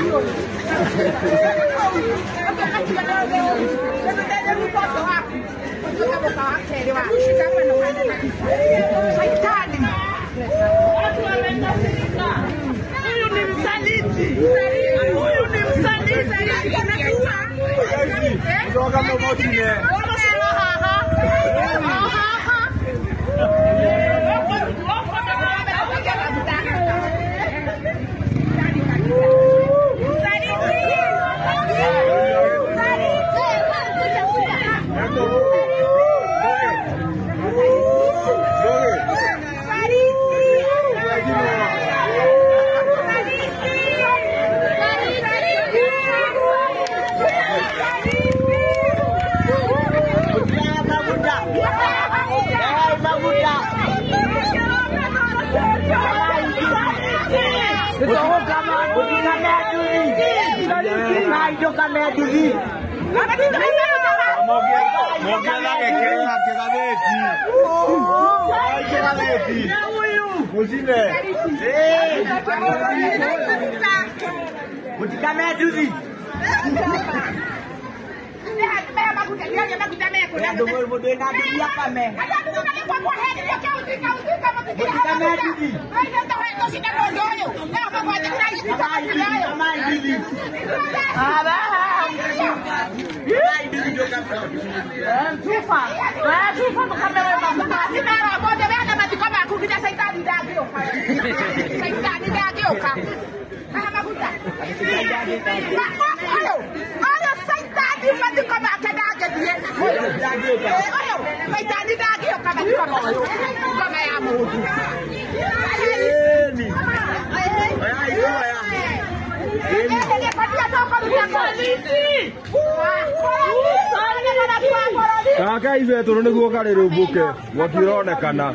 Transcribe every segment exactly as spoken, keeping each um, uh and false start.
Kaka hizo turone guokare rubuke wakirona kana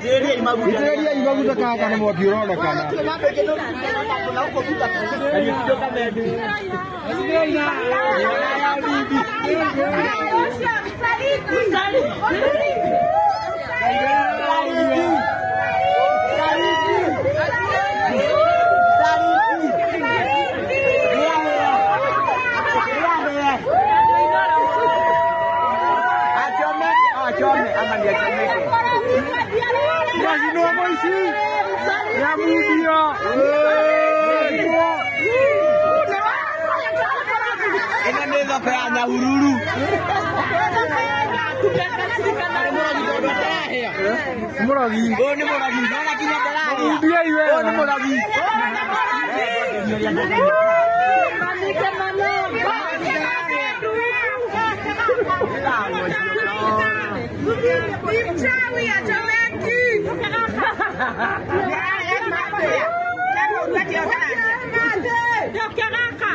iteria imaguta kaka na wakirona kana Moragi. Oh, ni moragi. Mana kinya dalari. Dia iwe. Oh, ni moragi. Mandi ke mana? Bimcawi ya Jamaki. Ya, ya mati ya. Jangan buat dia kan. Mati. Dia keraka.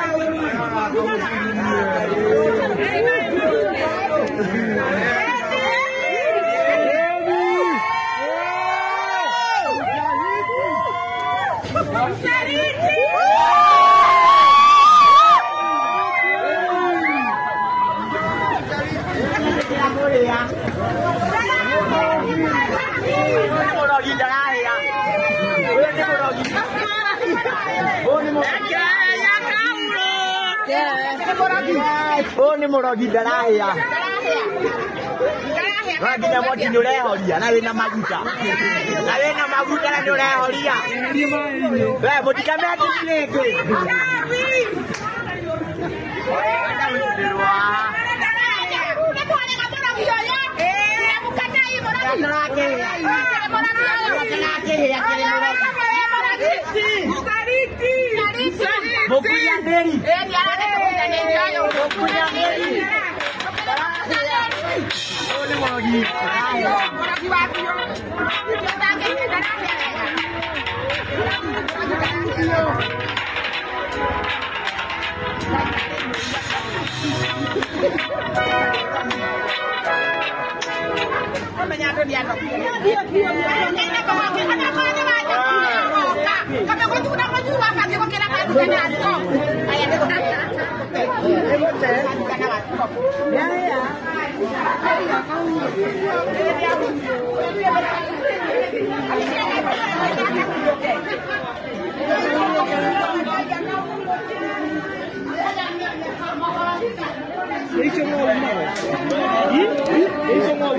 Oh, ni moragi dalaya. Lagi na moti nyore horia na wina maguta. Na wina maguta na nyore horia. Eh, moti kame atileke. Bokunya deri. Eh, dia ada bokunya deri. Bokunya deri. Oh, ni moragi. Moragi wapi? Menyatu dia dong. Dia dia. Ini bawa kita nak mana macam ni. Kami kau tu nak maju apa? Kau kira apa tu kena asal. Ayah dia kena. Ya ya.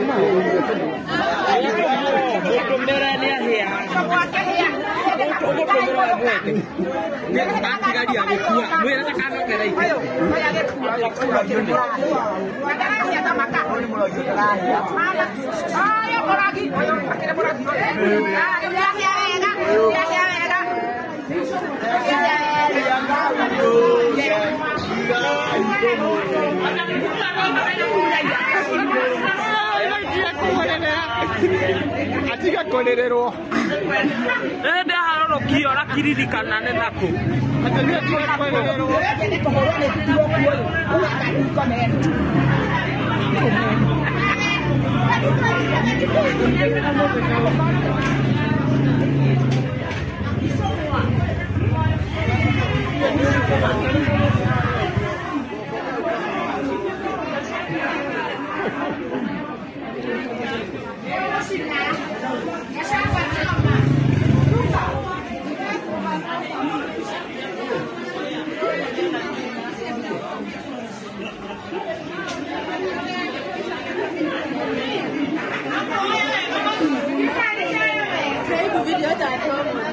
Atiga kolerero. Ende haroro kio la kiririkana ne nako. Atiga kolerero. Video